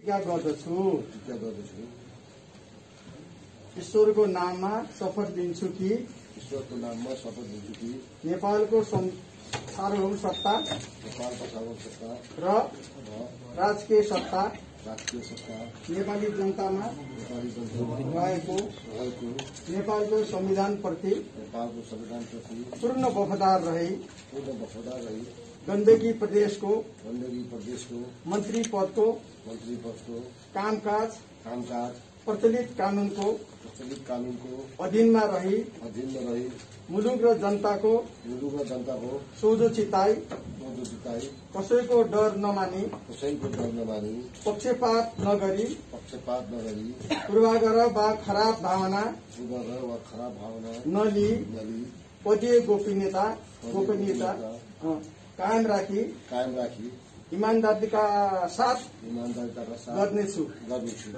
प्रतिज्ञा गर्दछु ईश्वरको नाममा शपथ दिन्छु कि ईश्वरको नाममा शपथ दिन्छु कि नेपालको सार्वभौम सत्ता र राजकीय सत्ता नेपाली जनतामा रहेको नेपालको संविधानप्रति पूर्ण वफादार रही गण्डकी प्रदेशको मन्त्री पदको कामकाज प्रचलित कानूनको अधीनमा रही मुलुक र जनताको सोझो चिताई कसैको डर नमानी पक्षपात नगरी पूर्वाग्रह वा खराब भावना नलिई पदीय गोपनीयता कायम राखी ईमानदारीका साथ गर्नेछु।